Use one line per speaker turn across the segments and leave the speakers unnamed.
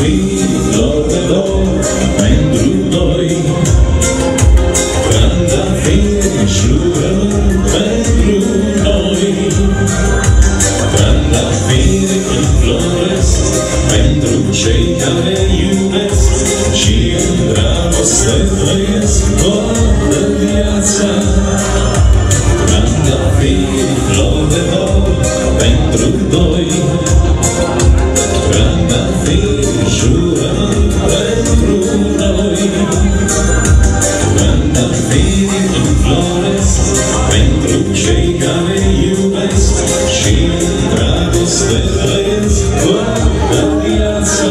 fi flor de dor pentru noi. Trandafiri jurământ pentru noi. Trandafiri înfloresc pentru cei care iubesc și în dragoste trăiesc toată viața. Trandafiri flor de dor pentru doi. Trandafiri jurământ pentru noi. Trandafiri înfloresc pentru cei care iubesc și în dragoste trăiesc toată viața.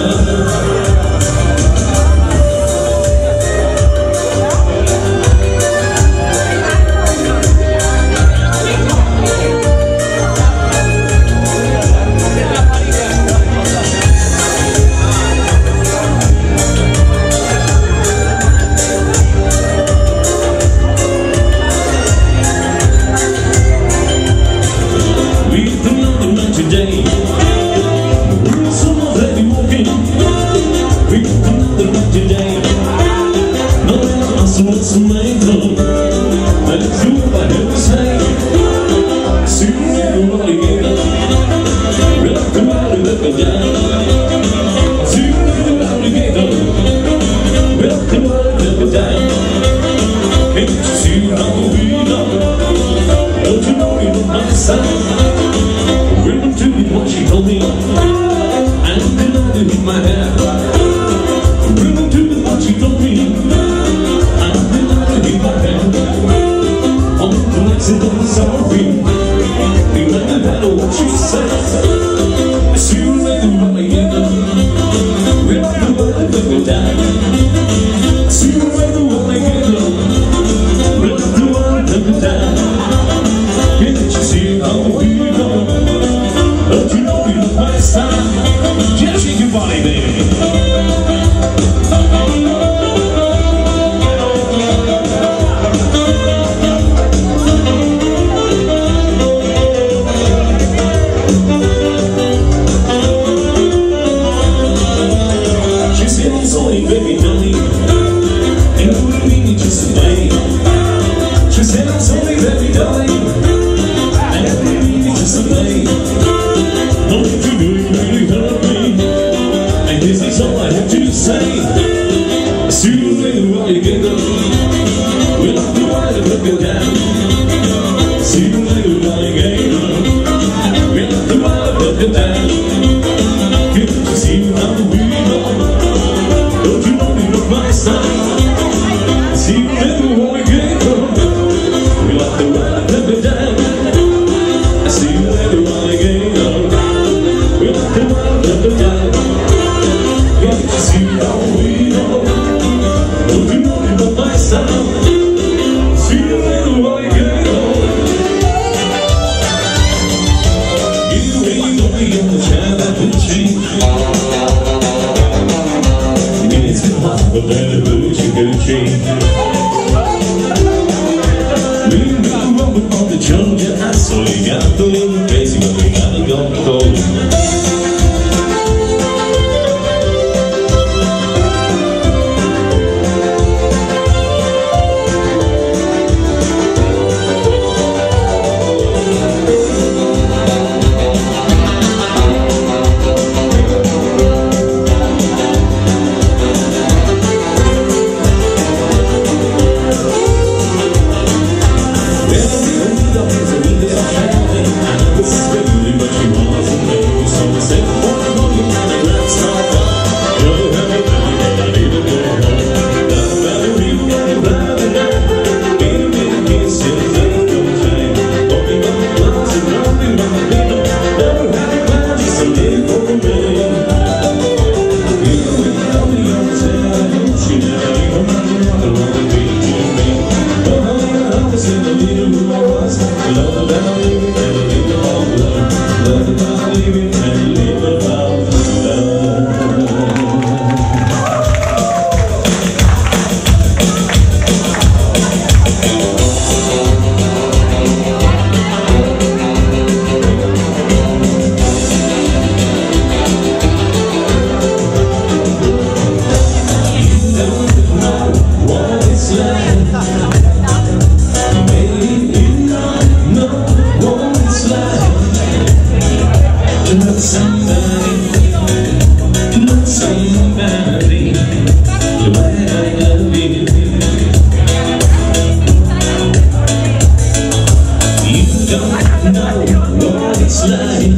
don't know what it's like.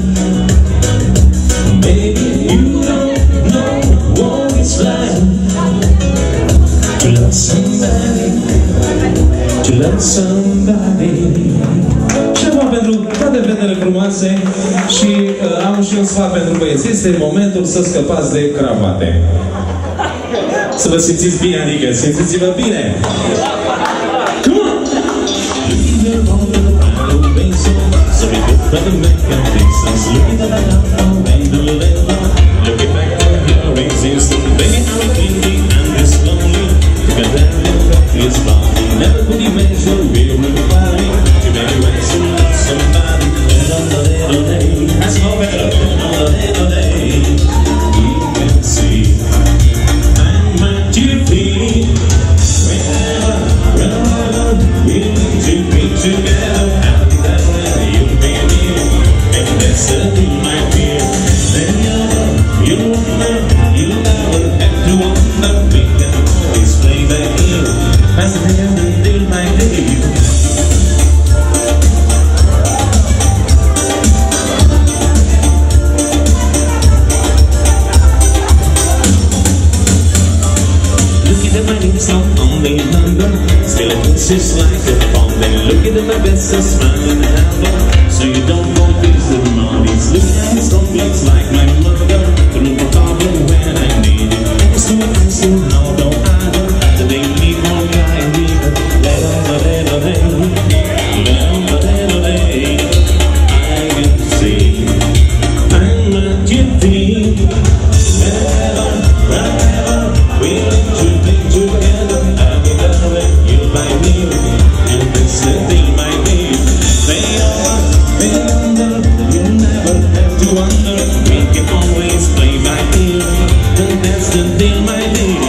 Baby, you don't know what it's like to love somebody, to love somebody. Și acum pentru toate fetele frumoase și am și un sfat pentru băieți. Este momentul să scăpați de cravate. Să vă simțiți bine, adică simțiți-vă bine! Come on! Never could imagine we were flying to many ways to love somebody. And on the little day, that's no better. On the little day, you can see I'm at your feet. Whenever we need to be together, I'll be there when you'll be near. And that's the thing, my dear. Then you'll never have to wonder. We can always play back here. That's the thing. It's just like a phone. Then looking at my best, I'm smiling and hello. So you don't go busy the mornings. Looking at his own legs like my mother. The room for problem when I need it. It's too nice to know, don't I know that they need one guy and leave it. Little day, I can see I'm at your feet. Wherever we need to be together, I'll be there when you find me. And that's the thing, my dear. You'll never have to wonder. We can always play by ear. And that's the deal, my dear.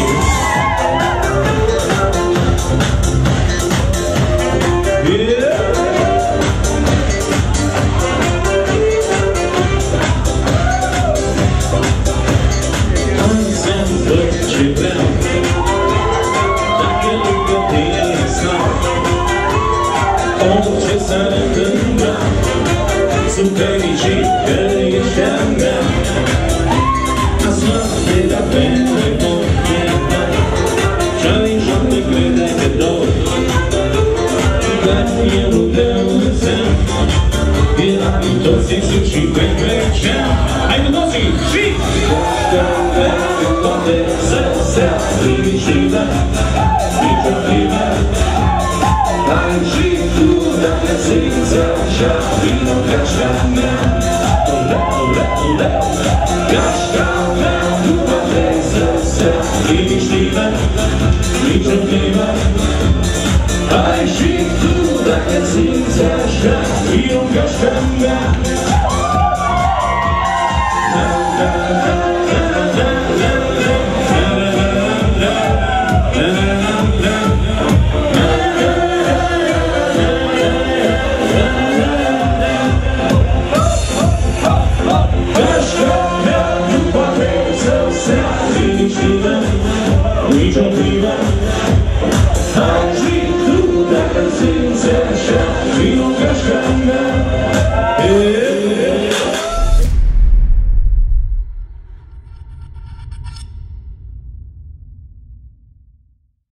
We don't